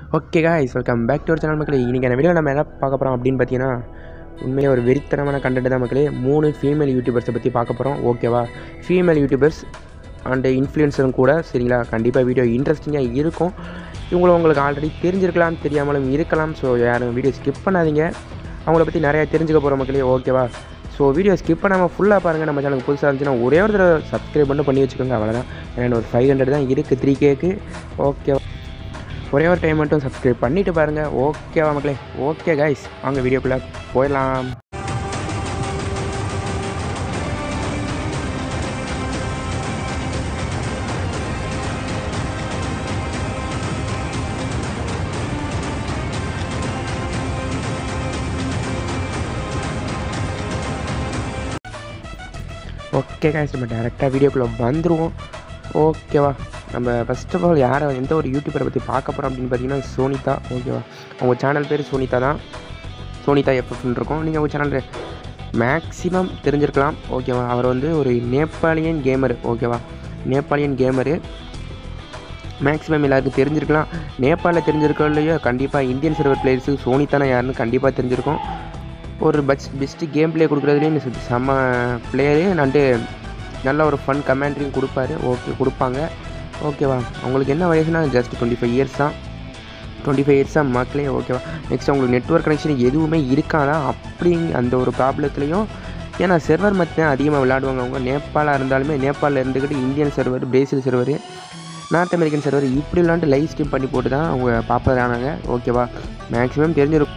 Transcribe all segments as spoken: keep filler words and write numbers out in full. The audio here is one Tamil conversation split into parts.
Okay guys, welcome back to our channel மக்களே. இன்றைக்கி அந்த வீடியோ நம்ம என்ன பார்க்க போகிறோம் அப்படின்னு பார்த்தீங்கன்னா, உண்மையிலே ஒரு வெறித்தனமான கண்டென்ட் தான் மக்களே. மூணு ஃபீமேல் யூடியூபர்ஸை பற்றி பார்க்க போகிறோம். ஓகேவா? ஃபீமேல் யூடியூபர்ஸ் அண்டு இன்ஃப்ளூயன்சரும் கூட. சரிங்களா? கண்டிப்பாக வீடியோ இன்ட்ரெஸ்டிங்காக இருக்கும். இவங்களும் உங்களுக்கு ஆல்ரெடி தெரிஞ்சிருக்கலாம், தெரியாமலும் இருக்கலாம். ஸோ யாரும் வீடியோ ஸ்கிப் பண்ணாதீங்க. அவங்கள பற்றி நிறையா தெரிஞ்சுக்க போகிறோம் மக்களே. ஓகேவா? ஸோ வீடியோ ஸ்கிப் பண்ணாமல் ஃபுல்லாக பாருங்கள். நம்ம சேனலுக்கு புதுசாக இருந்துச்சுன்னா ஒரே ஒரு தடவை சப்ஸ்கிரைப் பண்ணி பண்ணி வச்சுக்கோங்க. அவ்வளோதான். ஏன்னா ஒரு ஃபைவ் ஹண்ட்ரட் தான் இருக்குது த்ரீ கேக்கு. ஓகேவா? ஒரே ஒரு டைம் மட்டும் சப்ஸ்கிரைப் பண்ணிவிட்டு பாருங்கள். ஓகேவா மக்களே? ஓகே கைஸ், வாங்க வீடியோக்குள்ளே போயிடலாம். ஓகே கைஸ், நம்ம டேரெக்டாக வீடியோக்குள்ளே வந்துடுவோம். ஓகேவா? நம்ம ஃபஸ்ட் ஆஃப் ஆல் யாரை எந்த ஒரு யூடியூபரை பற்றி பார்க்க போகிறோம் அப்படின்னு பார்த்தீங்கன்னா சோனிதா. ஓகேவா? அவங்க சேனல் பேர் சோனிதா தான். சோனிதா எஃப்எஃப்னு இருக்கும். நீங்கள் அவங்க சேனல் மேக்ஸிமம் தெரிஞ்சிருக்கலாம். ஓகேவா? அவர் வந்து ஒரு நேபாளியன் கேமரு. ஓகேவா? நேபாளியன் கேமரு மேக்ஸிமம் எல்லாருக்கும் தெரிஞ்சிருக்கலாம். நேபாளில் தெரிஞ்சிருக்கோம் இல்லையோ, கண்டிப்பாக இந்தியன் சர்வர் பிளேயர்ஸுக்கு சோனிதானா யாருன்னு கண்டிப்பாக தெரிஞ்சிருக்கும். ஒரு பெஸ்ட் பெஸ்ட்டு கேம் பிளே கொடுக்குறதுலேயும் செம்ம பிளேயரு. நண்டு நல்ல ஒரு ஃபன் கமெண்ட்ரியும் கொடுப்பாரு. ஓகே, கொடுப்பாங்க. ஓகேவா? அவங்களுக்கு என்ன வயசுனா ஜஸ்ட் டுவெண்ட்டி ஃபைவ் இயர்ஸ் தான். டுவெண்ட்டி ஃபைவ் இயர்ஸ் தான் மக்களே. ஓகேவா? நெக்ஸ்ட் அவங்களுக்கு நெட்ஒர்க் கனெக்ஷன் எதுவுமே இருக்காதா அப்படி அந்த ஒரு ப்ராப்ளத்துலேயும். ஏன்னா சர்வர் மத்தி தான் அதிகமாக விளையாடுவாங்க. அவங்க நேபாளாக இருந்தாலுமே நேபாளில் இருந்துக்கிட்டு Indian server, Brazil server, North American server இப்படி இல்லாண்டு லைவ் ஸ்ட்ரீம் பண்ணி போட்டு தான் அவங்க பாப்புலரானாங்க. ஓகேவா? மேக்ஸிமம் தெரிஞ்சிருக்கும்.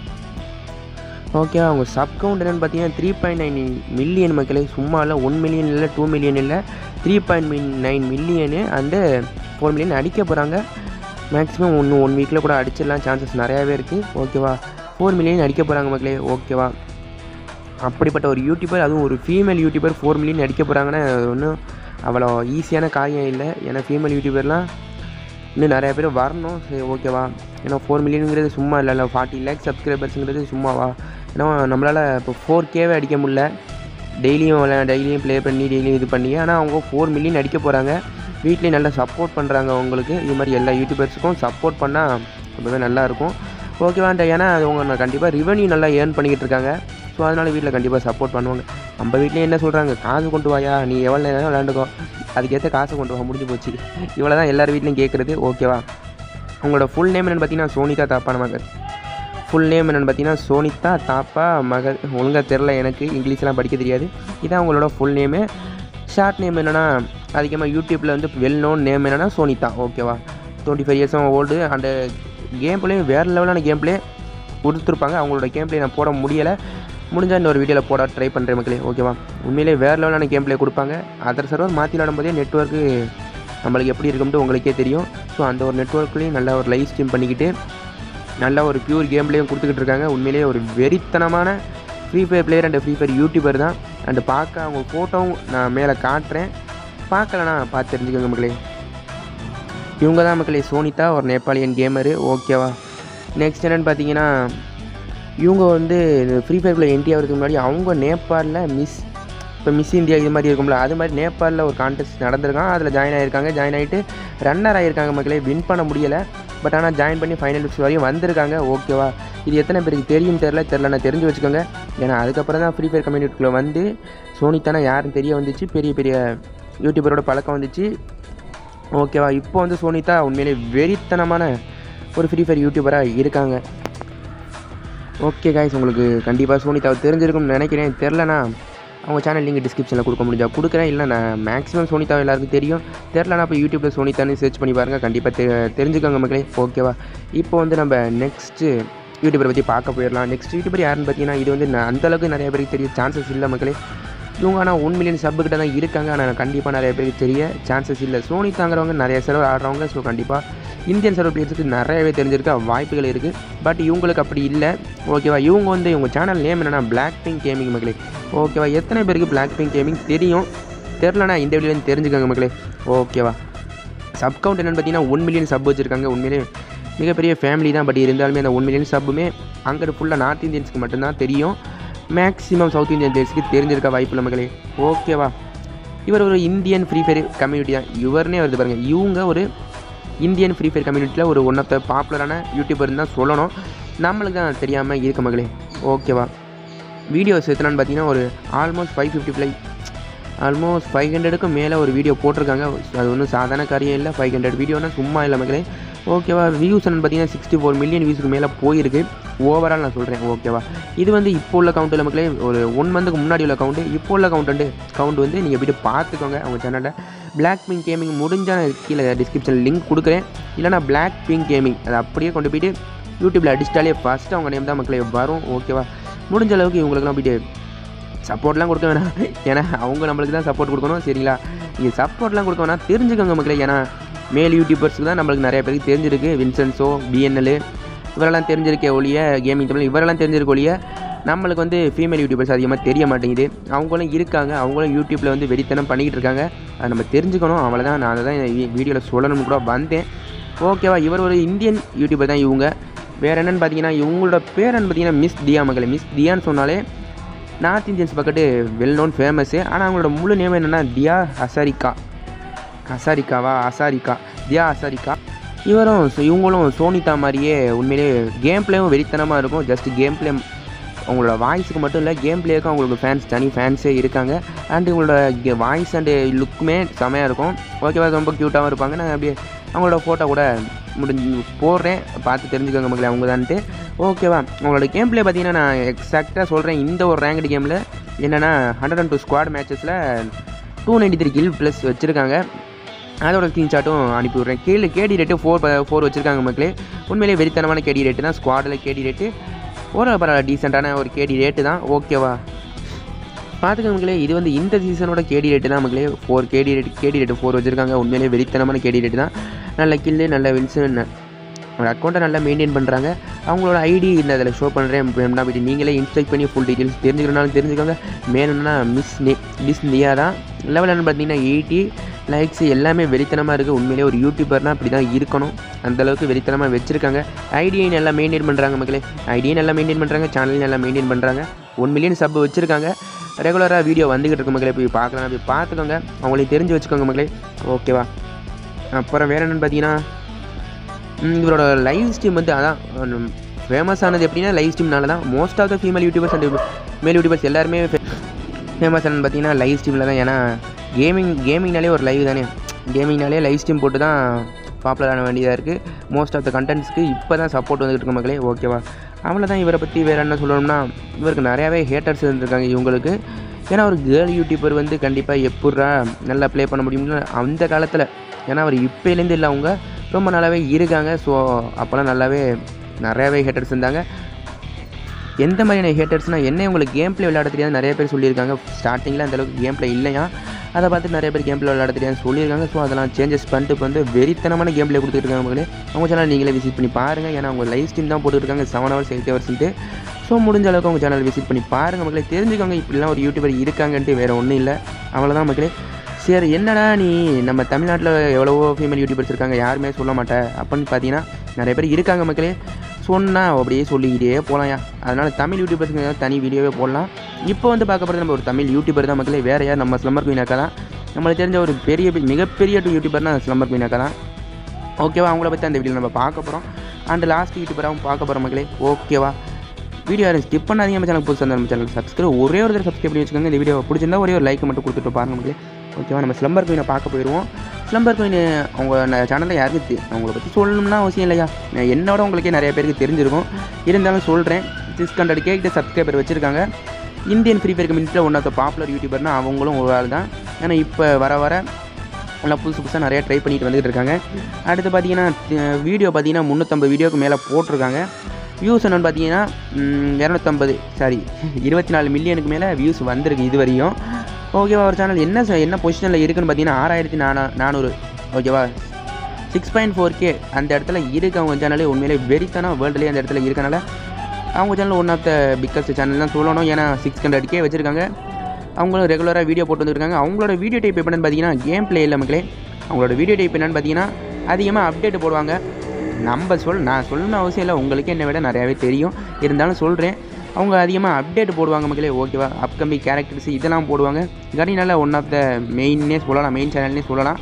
ஓகேவா? அவங்க சப் கவுண்ட் என்னென்னு பார்த்தீங்கன்னா த்ரீ பாயிண்ட் நைன் மில்லியன் மக்களே. சும்மா இல்லை, ஒன் மில்லியன் இல்லை, டூ மில்லியன் இல்லை, three point nine million and four million அடிக்க போகிறாங்க. மேக்ஸிமம் ஒன்று ஒன் வீக்கில் கூட அடிச்சிடலாம், சான்சஸ் நிறையாவே இருக்குது. ஓகேவா? ஃபோர் மில்லியன் அடிக்க போகிறாங்க மக்களே. ஓகேவா? அப்படிப்பட்ட ஒரு யூடியூபர், அதுவும் ஒரு ஃபீமேல் யூடியூபர் ஃபோர் மில்லியன் அடிக்க போகிறாங்கன்னா ஒன்றும் அவ்வளோ ஈஸியான காரியம் இல்லை. ஏன்னா ஃபீமேல் யூடியூபர்லாம் இன்னும் நிறையா பேர் வரணும். சரி, ஓகேவா? ஏன்னா ஃபோர் மில்லியனுங்கிறது சும்மா இல்லை இல்லை ஃபார்ட்டி லேக்ஸ் சப்ஸ்கிரைபர்ஸுங்கிறது சும்மாவா? ஏன்னா நம்மளால் இப்போ ஃபோர் கேவே அடிக்க முடியல. டெய்லியும் விளையா டெய்லியும் ப்ளே பண்ணி டெய்லியும் இது பண்ணி. ஆனால் அவங்க ஃபோர் மில்லியன் அடிக்க போகிறாங்க. வீட்லேயும் நல்லா சப்போர்ட் பண்ணுறாங்க அவங்களுக்கு. இது மாதிரி எல்லா யூடியூபர்ஸுக்கும் சப்போர்ட் பண்ணால் ரொம்பவே நல்லாயிருக்கும். ஓகேவான்ட்டு. ஏன்னா அவங்க கண்டிப்பாக ரிவன்யூ நல்லா ஏர்ன் பண்ணிக்கிட்டு இருக்காங்க. ஸோ அதனால் வீட்டில் கண்டிப்பாக சப்போர்ட் பண்ணுவாங்க. நம்ம வீட்லேயும் என்ன சொல்கிறாங்க, காசு கொண்டு வாயா, நீ எவ்வளோ நேரம் விளையாண்டுக்கோ, அதுக்கேற்ற காசை கொண்டு வா, முடிஞ்சு போச்சு. இவ்வளோ தான் எல்லார் வீட்லேயும் கேட்குறது. ஓகேவா? அவங்களோட ஃபுல் நேம் என்னென்னு பார்த்தீங்கன்னா சோனிதா தாப்பா மகர். ஃபுல் நேம் என்னென்னு பார்த்தீங்கன்னா சோனிதா தாப்பா மகர். ஒழுங்காக தெரில, எனக்கு இங்கிலீஷ்லாம் படிக்க தெரியாது. இதான் அவங்களோட ஃபுல் நேமு. ஷார்ட் நேம் என்னென்னா அதிகமாக யூடியூப்பில் வந்து வெல் நோன் நேம் என்னென்னா சோனிதா. ஓகேவா? டுவெண்ட்டி ஃபைவ் இயர்ஸும் ஓல்டு. அண்டு கேம் பிளே வேறு லெவலான கேம் பிளே கொடுத்துருப்பாங்க. அவங்களோட கேம் பிளே நான் போட முடியலை. முடிஞ்சால் இந்த ஒரு வீடியோவில் போட ட்ரை பண்ணுறேன் மக்களே. ஓகேவா? உண்மையிலே வேறு லெவலான கேம் பிளே கொடுப்பாங்க. அதர் சர்வர் மாற்றி விளாடும்போதே நெட்ஒர்க்கு நம்மளுக்கு எப்படி இருக்கும்ட்டு உங்களுக்கே தெரியும். ஸோ அந்த ஒரு நெட்ஒர்க்லேயும் நல்லா ஒரு லைவ் ஸ்ட்ரீம் பண்ணிக்கிட்டு நல்ல ஒரு பியூர் கேம் பிளேயும் கொடுத்துக்கிட்டு இருக்காங்க. உண்மையிலேயே ஒரு வெறித்தனமான free fire player and free fire YouTuber தான். அண்டு பார்க்க அவங்க ஃபோட்டோவும் நான் மேலே காட்டுறேன், பார்க்கலண்ணா பார்த்து தெரிஞ்சுக்கோங்க மக்களே. இவங்க தான் மக்களே சோனிதா, ஒரு நேபாளியன் கேமரு. ஓகேவா? நெக்ஸ்ட் என்னென்னு பார்த்தீங்கன்னா, இவங்க வந்து ஃப்ரீ ஃபயர்க்குள்ளே என்ட்ரி ஆகிறதுக்கு முன்னாடி அவங்க நேபாளில் மிஸ் இப்போ மிஸ் இந்தியா இது மாதிரி இருக்கும்ல, அது மாதிரி நேபாளில் ஒரு கான்டெஸ்ட் நடந்திருக்கான். அதில் ஜாயின் ஆகியிருக்காங்க. ஜாயின் ஆகிட்டு ரன்னர் ஆகியிருக்காங்க மக்களே. வின் பண்ண முடியலை. பட் ஆனால் ஜாயின் பண்ணி ஃபைனல் லிஸ்ட் வரையும் வந்திருக்காங்க. ஓகேவா? இது எத்தனை பேருக்கு தெரியும் தெரில தெரில நான் தெரிஞ்சு வச்சுக்கோங்க. ஏன்னா அதுக்கப்புறம் தான் ஃப்ரீ ஃபயர் கம்யூனிட்டிக்குள்ளே வந்து சோனிதானா யாருன்னு தெரிய வந்துச்சு. பெரிய பெரிய யூடியூபரோட பழக்கம் வந்துச்சு. ஓகேவா? இப்போ வந்து சோனிதா உண்மையிலே வெறித்தனமான ஒரு ஃப்ரீ ஃபயர் யூடியூபராக இருக்காங்க. ஓகே காய்ஸ், உங்களுக்கு கண்டிப்பாக சோனிதாவை தெரிஞ்சிருக்கும்னு நினைக்கிறேன். தெரிலனா அவங்க சேனல் லிங்க் டிஸ்கிரிப்ஷனில் கொடுக்க முடிஞ்சா கொடுக்குறேன். இல்லை நான் மேக்ஸிமம் சோனிதாவை எல்லாருக்கும் தெரியும். தெரிலனா இப்போ யூடியூப்பில் சோனிதான்னு சர்ச் பண்ணி பாருங்கள். கண்டிப்பாக தெ தெரிஞ்சுக்கோங்க மக்களே. ஓகேவா? இப்போ வந்து நம்ம நெக்ஸ்ட்டு யூடியூபரை பற்றி பார்க்க போயிடலாம். நெக்ஸ்ட் யூடியூபர் யாருன்னு பார்த்தீங்கன்னா, இது வந்து அந்தளவுக்கு நிறைய பேருக்கு தெரிய சான்சஸ் இல்லை மக்களே. இவங்க ஆனால் ஒன் மில்லியன் சப்புக்கிட்ட தான் இருக்காங்க. ஆனால் கண்டிப்பாக நிறைய பேருக்கு தெரிய சான்சஸ் இல்லை. சோனிதாங்கிறவங்க நிறைய சர்வர் ஆடுறவங்க. ஸோ கண்டிப்பாக இந்தியன் சர்வர் பிளேயர்ஸுக்கு நிறையவே தெரிஞ்சிருக்க வாய்ப்புகள் இருக்குது. பட் இவங்களுக்கு அப்படி இல்லை. ஓகேவா? இவங்க வந்து இவங்க சேனல் நேம் என்னென்னா பிளாக் பிங்க் கேமிங் மக்களே. ஓகேவா? எத்தனை பேருக்கு பிளாக் பிங்க் கேமிங் தெரியும்? தெரிலனா இந்த வீடியோலேருந்து தெரிஞ்சுக்கோங்க மக்களே. ஓகேவா? சப் கவுண்ட் என்னென்னு பார்த்தீங்கன்னா ஒன் மில்லியன் சப் வச்சுருக்காங்க. உண்மையிலே மிகப்பெரிய ஃபேமிலி தான். பட் இருந்தாலுமே அந்த ஒன் மில்லியன் சப்புமே அங்கே ஃபுல்லாக நார்த் இந்தியன்ஸுக்கு மட்டும்தான் தெரியும். மேக்ஸிமம் சவுத் இந்தியன் பிளேயர்ஸுக்கு தெரிஞ்சிருக்க வாய்ப்பு இல்லை மக்களே. ஓகேவா? இவர் ஒரு இந்தியன் ஃப்ரீ ஃபயர் கம்யூனிட்டி தான். இவர்னே வருது பாருங்கள். இவங்க ஒரு இந்தியன் ஃப்ரீ ஃபயர் கம்யூனிட்டியில் ஒரு ஒன் ஆஃப் த பாப்புலரான யூடியூபர்னு தான் சொல்லணும். நம்மளுக்கு தான் தெரியாமல் இருக்க மகளே. ஓகேவா, வீடியோஸ் எத்தனான்னு பார்த்தீங்கன்னா ஒரு almost five fifty plus almost five ஹண்ட்ரடுக்கும் மேலே ஒரு வீடியோ போட்டிருக்காங்க. அது ஒன்றும் சாதாரண காரியம் இல்லை. ஃபைவ் ஹண்ட்ரட் வீடியோனா சும்மா இல்லை மகளே. ஓகேவா, வியூஸ் என்னன்னு பார்த்தீங்கன்னா சிக்ஸ்டி ஃபோர் மில்லியன் வியூஸுக்கு மேலே போயிருக்கு ஓவரால் நான் சொல்கிறேன். ஓகேவா, இது வந்து இப்போ உள்ள கவுண்ட் இல்லை மக்களே, ஒரு ஒன் மந்த்துக்கு முன்னாடி உள்ள கவுண்ட்டு. இப்போ உள்ள கவுண்ட் கவுண்ட் வந்து நீங்கள் போய்ட்டு பார்த்துக்கோங்க அவங்க சேனலில். பிளாக் பிங்க் கேமிங் முடிஞ்சால் நான் கீழே டிஸ்கிரிப்ஷனில் லிங்க் கொடுக்குறேன். இல்லைனா பிளாக் பிங்க் கேமிங் அதை அப்படியே கொண்டு போய்ட்டு யூடியூப்பில் அடிச்சிட்டாலே ஃபஸ்ட்டு அவங்க நேம் தான் மக்களே வரும். ஓகேவா, முடிஞ்ச அளவுக்கு இவங்களுக்குலாம் போய்ட்டு சப்போர்ட்லாம் கொடுக்க வேணாம், ஏன்னா அவங்க நம்மளுக்கு தான் சப்போர்ட் கொடுக்கணும். சரிங்களா, நீங்கள் சப்போர்ட்லாம் கொடுக்க வேணாம், தெரிஞ்சுக்கோங்க மக்களே. ஏன்னா மேல் யூடியூபர்ஸுக்கு தான் நம்மளுக்கு நிறைய பேருக்கு தெரிஞ்சிருக்கு. வின்சென்ஸோ, பிஎன்எல் இவரெல்லாம் தெரிஞ்சிருக்கே ஒழிய, கேமிங் தமிழ் இவரெல்லாம் தெரிஞ்சிருக்க ஒழிய நம்மளுக்கு வந்து ஃபீமேல் யூடியூபர்ஸ் அதிகமாக தெரிய மாட்டேங்குது. அவங்களும் இருக்காங்க, அவங்களும் யூடியூப்பில் வந்து வெறித்தனம் பண்ணிக்கிட்டு இருக்காங்க. அதை நம்ம தெரிஞ்சுக்கணும். அவ்வளோதான், நான் அதை தான் வீடியோவில் சொல்லணும்னு கூட வந்தேன். ஓகேவா, இவர் ஒரு இந்தியன் யூடியூபர் தான் இவங்க. வேறு என்னென்னு பார்த்தீங்கன்னா இவங்களோட பேர் என்னன்னு பார்த்தீங்கன்னா மிஸ் தியா மகளே. மிஸ் தியான்னு சொன்னாலே நார்த் இந்தியன்ஸ் பக்கத்து வெல் நோன் ஃபேமஸ்ஸு. ஆனால் அவங்களோட முழு நேம் என்னென்னா தியா ஹசாரிகா. ஹசாரிகாவா ஹசாரிகா தியா ஹசாரிகா. இவரும் இவங்களும் சோனிதா மாதிரியே உண்மையிலே கேம் பிளேவும் வெறித்தனமாக இருக்கும். ஜஸ்ட் கேம் பிளே அவங்களோட வாய்ஸுக்கு மட்டும் இல்லை, கேம் பிளேக்கும் அவங்களுக்கு ஃபேன்ஸ் தனி ஃபேன்ஸே இருக்காங்க. அண்ட் இவங்களோட வாய்ஸ் அண்டு லுக்குமே செமையாக இருக்கும். ஓகேவா, ரொம்ப க்யூட்டாகவும் இருப்பாங்க. நான் அப்படியே அவங்களோட ஃபோட்டோ கூட முடிஞ்சு போடுறேன், பார்த்து தெரிஞ்சுக்கோங்க மக்களே அவங்க தான்ட்டு. ஓகேவா, அவங்களோட கேம் பிளே பார்த்தீங்கன்னா நான் எக்ஸாக்டாக சொல்கிறேன். இந்த ஒரு ரேங்க்டு கேமில் என்னென்னா ஹண்ட்ரட் அண்ட் டூ ஸ்குவாட் மேட்சஸில் two ninety three kill plus வச்சுருக்காங்க. அதோட ஸ்க்ரீன்ஷாட்டும் அனுப்பி விட்றேன். கீழே கேடி ரேட்டு ஃபோர் ஃபோர் வச்சுருக்காங்க மக்களே. உண்மையிலே வெறித்தனமான கேடி ரேட்டு தான். ஸ்குவாடில் கேடி ரேட்டு ஒரு பரவாயில்ல டீசெண்டான ஒரு கேடி ரேட்டு தான். ஓகேவா, பார்த்துக்கோங்க மக்களே. இது வந்து இந்த சீசனோட கேடி ரேட்டு தான் மக்களே. Four KD rate KD rate four வச்சுருக்காங்க. உண்மையிலே வெறித்தனமான கேடி ரேட்டு தான். நல்ல கில்லு, நல்ல வின்சன், ஒரு அக்கௌண்ட்டை நல்லா மெயின்டைன் பண்ணுறாங்க. அவங்களோட ஐடி இந்த அதில் ஷோ பண்ணுறேன். வேணும்னா போய்ட்டு நீங்களே இன்ஸ்ட்ரக்ட் பண்ணி ஃபுல் டீட்டெயில்ஸ் தெரிஞ்சுக்கிறனாலும் தெரிஞ்சுக்கோங்க. மேனுன்னா மிஸ் நே மிஸ் நியா தான். லெவல் என்னன்னு பார்த்தீங்கன்னா எயிட்டி லைக்ஸ் எல்லாமே வெறித்தனமாக இருக்குது. உண்மையிலே ஒரு யூடியூபர்னால் அப்படி தான் இருக்கணும். அந்தளவுக்கு வெறித்தனமாக வச்சுருக்காங்க. ஐடியை நல்லா மெயின்டைன் பண்ணுறாங்க மக்களே. ஐடியை நல்லா மெயின்டைன் பண்ணுறாங்க, சேனலையும் நல்லா மெயின்டைன் பண்ணுறாங்க. ஒன் மில்லியன் சப் வச்சுருக்காங்க. ரெகுலராக வீடியோ வந்துக்கிட்டு இருக்க மக்களே. போய் பார்க்கலாம், போய் பார்த்துக்கோங்க, அவங்களையும் தெரிஞ்சு வச்சுக்கோங்க மக்களே. ஓகேவா, அப்புறம் வேறு என்னென்னு பார்த்தீங்கன்னா இவரோட லைவ் ஸ்ட்ரீம் வந்து அதான் ஃபேமஸ் ஆனது. எப்படின்னா லைவ் ஸ்ட்ரீம்னால தான். Most of the female YouTubers and male YouTubers எல்லாருமே ஃபேமஸ் ஆனது பார்த்தீங்கன்னா லைவ் ஸ்ட்ரீமில் தான். ஏன்னா கேமிங் கேமிங்னாலே ஒரு லைவ் தானே. கேமிங்னாலே லைவ் ஸ்ட்ரீம் போட்டு தான் பாப்புலர் ஆன வேண்டியதாக இருக்குது. மோஸ்ட் ஆஃப் த கண்டென்ட்ஸ்க்கு இப்போ தான் சப்போர்ட் வந்துட்டு இருக்க மக்களே. ஓகேவா, அவ்வளோதான். இவரை பற்றி வேறு என்ன சொல்லணும்னா இவருக்கு நிறையாவே ஹேட்டர்ஸ் இருந்திருக்காங்க இவங்களுக்கு. ஏன்னா ஒரு கேர்ள் யூடியூபர் வந்து கண்டிப்பாக எப்பட்றா நல்லா ப்ளே பண்ண முடியும்னு அந்த காலத்தில். ஏன்னா அவர் இப்போலேருந்து இல்லை, அவங்க ரொம்ப நல்லாவே இருக்காங்க. ஸோ அப்போல்லாம் நல்லாவே நிறையாவே ஹேட்டர்ஸ் இருந்தாங்க. எந்த மாதிரியான ஹேட்டர்ஸ்னால் என்ன, உங்களுக்கு கேம் பிளே விளையாட தெரியாது நிறைய பேர் சொல்லியிருக்காங்க. ஸ்டார்டிங்கில் அந்தளவுக்கு கேம் பிளே இல்லையா, அதை பார்த்து நிறைய பேர் கேம் பிளே விளையாட தெரியாது சொல்லியிருக்காங்க. ஸோ அதெல்லாம் சேஞ்சஸ் பண்ணிட்டு இப்போ வந்து வெறித்தனமான கேம் பிளே கொடுத்துருக்காங்க மக்களே. அவங்க சேனல் நீங்களே விசிட் பண்ணி பாருங்கள். ஏன்னா அவங்க லைவ் ஸ்ட்ரீம் தான் போட்டுருக்காங்க செவன் ஹவர்ஸ் எயிட் ஹவர்ஸ்ன்ட்டு. ஸோ முடிஞ்ச அளவுக்கு அவங்க சேனல் விசிட் பண்ணி பாருங்கள் மக்களே. தெரிஞ்சுக்கோங்க இப்படிலாம் ஒரு யூடியூபர் இருக்காங்கன்ட்டு. வேறு ஒன்றும் இல்லை, அவ்வளோதான் மக்களே. சரி, என்னடா நீ நம்ம தமிழ்நாட்டில் எவ்வளவோ ஃபீமேல் யூடியூபர்ஸ் இருக்காங்க, யாருமே சொல்ல மாட்டேன் அப்படின்னு பார்த்தீங்கன்னா நிறைய பேர் இருக்காங்க மக்களே. சொன்னால் அப்படியே சொல்லிக்கிட்டே போகலாம்யா. அதனால் தமிழ் யூடியூபர்ஸுங்க தனி வீடியோவே போடலாம். இப்போ வந்து பார்க்கப்படுறது நம்ம ஒரு தமிழ் யூடியூபர் தான் மக்களே. வேறு யார், நம்ம ஸ்லம்மர் குயின் அக்கா தான். நம்மளுக்கு தெரிஞ்ச ஒரு பெரிய மிகப்பெரிய யூடியூபர்னால் ஸ்லம்மர் குயின் அக்கா தான். ஓகேவா, அவங்கள பற்றி அந்த வீடியோ நம்ம பார்க்க போகிறோம். அண்ட் லாஸ்ட் யூடியூபராகவும் பார்க்க போகிறோம் மக்களே. ஓகேவா, வீடியோ யாரும் ஸ்கிப் பண்ணாதீங்க. நம்ம சேனல் புதுசாக நம்ம சேனல் சப்ஸ்கிரைப் ஒரே ஒரு தடவை சப்ஸ்கிரைப் பண்ணி வச்சுக்கோங்க. இந்த வீடியோ பிடிச்சிருந்தா ஒரே ஒரு லைக் மட்டும் கொடுத்துட்டு பாருங்க மக்களே. ஓகேவா, நம்ம ஸ்லம்பர் குயினை பார்க்க போயிடுவோம். ஸ்லம்பர் குயின் அவங்க சேனலில் யாருக்கு அவங்கள பற்றி சொல்லணும்னா அவசியம் இல்லையா, என்னோட உங்களுக்கே நிறைய பேருக்கு தெரிஞ்சிருக்கும். இருந்தாலும் சொல்கிறேன், சிக்ஸ் ஹண்ட்ரட் கேக்கிட்ட சப்ஸ்கிரைபர் வச்சுருக்காங்க. இந்தியன் ஃப்ரீ ஃபயர் கம்யூனிட்டியில் ஒன் ஆஃப் த பாப்புலர் யூடியூபர்னால் அவங்களும் ஒரு ஆள் தான். ஏன்னா இப்போ வர வர நல்லா புதுசு புதுசாக நிறையா ட்ரை பண்ணிட்டு வந்துட்டு இருக்காங்க. அடுத்து பார்த்தீங்கன்னா வீடியோ பார்த்தீங்கன்னா முந்நூற்றம்பது வீடியோக்கு மேலே போட்டிருக்காங்க. வியூஸ் என்னென்னு பார்த்தீங்கன்னா இரநூத்தம்பது சாரி இருபத்தி நாலு மில்லியனுக்கு மேலே வியூஸ் வந்திருக்கு இது வரையும். ஓகேவா, ஒரு சேனல் என்ன என்ன பொசிஷனில் இருக்குதுன்னு பார்த்தீங்கன்னா ஆறாயிரத்தி நானா நானூறு ஓகேவா, சிக்ஸ் பாயிண்ட் ஃபோர் கே அந்த இடத்துல இருக்குது. அவங்க சேனலே உண்மையிலே வெறித்தனம் வேர்ல்டுலேயே அந்த இடத்துல இருக்கனால அவங்க channel one of the biggest channel தான் சொல்லணும். ஏன்னா சிக்ஸ் ஹண்ட்ரட் கே வச்சுருக்காங்க. அவங்களும் ரெகுலராக வீடியோ போட்டு வந்துருக்காங்க. அவங்களோட வீடியோ டைப் என்னென்னு பார்த்தீங்கன்னா கேம் பிளே இல்லை மக்களே. அவங்களோட வீடியோ டைப் என்னென்னு பார்த்தீங்கன்னா அதிகமாக அப்டேட் போடுவாங்க. நம்ம சொல் நான் சொல்லணும்னு அவசியம் இல்லை, உங்களுக்கு என்னை விட நிறையாவே தெரியும். இருந்தாலும் சொல்கிறேன், அவங்க அதிகமாக அப்டேட் போடுவாங்க மக்களே. ஓகேவா, அப்கமிங் கேரக்டர்ஸ் இதெல்லாம் போடுவாங்க. கடினால ஒன் ஆஃப் த மெயின்னே சொல்லலாம், மெயின் சேனல்னே சொல்லலாம்.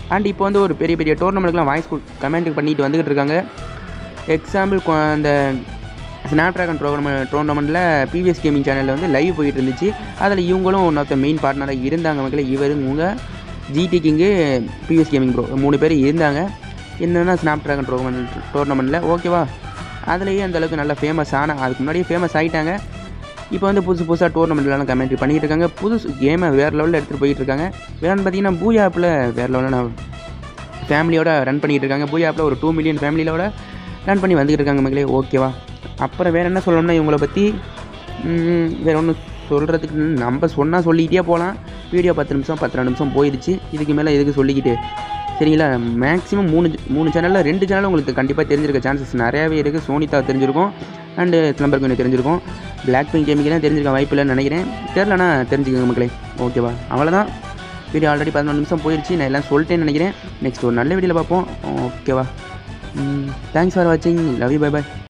அண்ட் இப்போ வந்து ஒரு பெரிய பெரிய டோர்னமெண்ட்டுக்குலாம் வாய்ஸ் கமெண்ட் பண்ணிட்டு வந்துக்கிட்டு இருக்காங்க. எக்ஸாம்பிள் அந்த ஸ்னாப் ட்ராகன் டோர்னமெண்ட் டோர்னமெண்ட்டில் பிவிஎஸ் கேமிங் சேனலில் வந்து லைவ் போயிட்டு இருந்துச்சு. அதில் இவங்களும் ஒன்றொருத்த மெயின் பார்ட்னராக இருந்தாங்க மக்களே. இவர் இவங்க GT king PVS gaming bro மூணு பேர் இருந்தாங்க. என்னென்னா ஸ்னாப் ட்ராகன் டோர்னமெண்ட் டோர்னமெண்ட்டில் ஓகேவா. அதுலேயே அந்தளவுக்கு நல்லா ஃபேமஸ் ஆனால் அதுக்கு முன்னாடியே ஃபேமஸ் ஆகிட்டாங்க. இப்போ வந்து புதுசு புதுசாக டோர்னமெண்ட்லாம் கமெண்ட்ரி பண்ணிகிட்டு இருக்காங்க. புதுசு கேமை வேறு லெவலில் எடுத்துகிட்டு போயிட்டு இருக்காங்க. வேணும்னு பார்த்தீங்கன்னா பூயா ஆப்பில் வேறு லெவலில் நான் ஃபேமிலியோட ரன் பண்ணிகிட்டு இருக்காங்க. பூயா ஆப்பில் ஒரு டூ மில்லியன் ஃபேமிலியோட ரன் பண்ணி வந்துக்கிட்டு இருக்காங்க மக்களே. ஓகேவா. அப்புறம் வேறு என்ன சொல்லணும்னா இவங்களை பற்றி வேறு ஒன்றும் சொல்கிறதுக்கு நம்ம சொன்னால் சொல்லிக்கிட்டே போகலாம். வீடியோ பத்து நிமிஷம் பத்து ரெண்டு நிமிஷம் போயிடுச்சு. இதுக்கு மேலே எதுக்கு சொல்லிக்கிட்டு சரிங்களா. மேக்ஸிமம் மூணு மூணு சேனலில் ரெண்டு சேனல் உங்களுக்கு கண்டிப்பாக தெரிஞ்சிருக்க சான்சஸ் நிறையாவே இருக்குது. சோனிதா தெரிஞ்சிருக்கும் அண்டு ஸ்லம்பர் குயின் தெரிஞ்சிருக்கும். பிளாக் பிங்க் கேமிங் தான் தெரிஞ்சிருக்க வாய்ப்பு இல்லைன்னு நினைக்கிறேன். தெரிலனா தெரிஞ்சுக்கோங்க மக்களே. ஓகேவா. அவ்வளோதான். வீடியோ ஆல்ரெடி பதினொன்று நிமிஷம் போயிடுச்சு. நான் எல்லாம் சொல்லிட்டேன்னு நினைக்கிறேன். நெக்ஸ்ட் ஒரு நல்ல வீடியோவில் பார்ப்போம். ஓகேவா. தேங்க்ஸ் ஃபார் வாட்சிங். Love you. Bye bye.